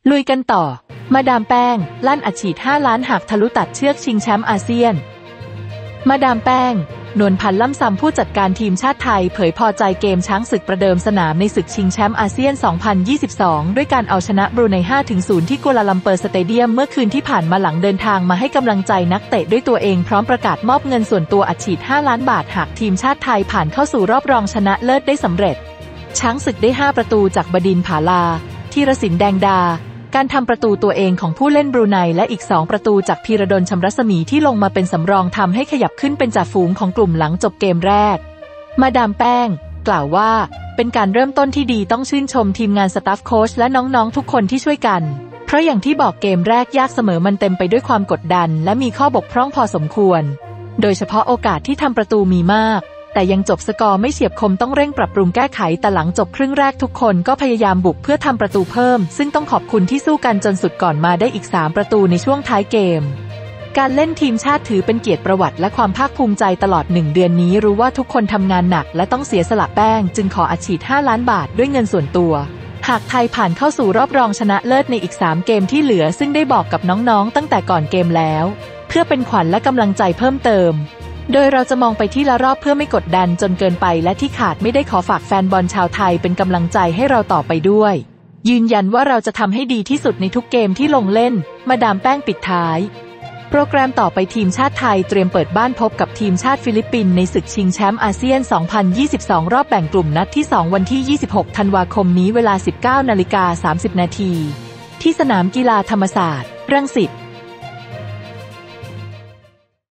ลุยกันต่อมาดามแป้งลั่นอัดฉีด5 ล้านหากทะลุตัดเชือกชิงแชมป์อาเซียนมาดามแป้งนวลพันธ์ล่ำซำผู้จัดการทีมชาติไทยเผยพอใจเกมช้างศึกประเดิมสนามในศึกชิงแชมป์อาเซียน 2022 ด้วยการเอาชนะบรูไน 5-0 ที่กัวลาลัมเปอร์สเตเดียมเมื่อคืนที่ผ่านมาหลังเดินทางมาให้กำลังใจนักเตะด้วยตัวเองพร้อมประกาศมอบเงินส่วนตัวอัดฉีด5 ล้านบาทหากทีมชาติไทยผ่านเข้าสู่รอบรองชนะเลิศได้สำเร็จช้างศึกได้5 ประตูจากบดินทร์ ผาลาธีรศิลป์ แดงดาการทำประตูตัวเองของผู้เล่นบรูไนและอีก2 ประตูจากพีระดล ชำรัศมีที่ลงมาเป็นสำรองทำให้ขยับขึ้นเป็นจ่าฝูงของกลุ่มหลังจบเกมแรกมาดามแป้งกล่าวว่าเป็นการเริ่มต้นที่ดีต้องชื่นชมทีมงานสตาฟโค้ชและน้องๆทุกคนที่ช่วยกันเพราะอย่างที่บอกเกมแรกยากเสมอมันเต็มไปด้วยความกดดันและมีข้อบกพร่องพอสมควรโดยเฉพาะโอกาสที่ทำประตูมีมากแต่ยังจบสกอร์ไม่เฉียบคมต้องเร่งปรับปรุงแก้ไขแต่หลังจบครึ่งแรกทุกคนก็พยายามบุกเพื่อทำประตูเพิ่มซึ่งต้องขอบคุณที่สู้กันจนสุดก่อนมาได้อีก3 ประตูในช่วงท้ายเกมการเล่นทีมชาติถือเป็นเกียรติประวัติและความภาคภูมิใจตลอด1 เดือนนี้รู้ว่าทุกคนทำงานหนักและต้องเสียสละแป้งจึงขออัดฉีด5 ล้านบาทด้วยเงินส่วนตัวหากไทยผ่านเข้าสู่รอบรองชนะเลิศในอีก3 เกมที่เหลือซึ่งได้บอกกับน้องๆตั้งแต่ก่อนเกมแล้วเพื่อเป็นขวัญและกำลังใจเพิ่มเติมโดยเราจะมองไปที่ละรอบเพื่อไม่กดดันจนเกินไปและที่ขาดไม่ได้ขอฝากแฟนบอลชาวไทยเป็นกำลังใจให้เราต่อไปด้วยยืนยันว่าเราจะทำให้ดีที่สุดในทุกเกมที่ลงเล่นมาดามแป้งปิดท้ายโปรแกรมต่อไปทีมชาติไทยเตรียมเปิดบ้านพบกับทีมชาติฟิลิปปินส์ในศึกชิงแชมป์อาเซียน 2022 รอบแบ่งกลุ่มนัดที่ 2 วันที่ 26 ธันวาคมนี้เวลา 19:30 น.ที่สนามกีฬาธรรมศาสตร์รังสิต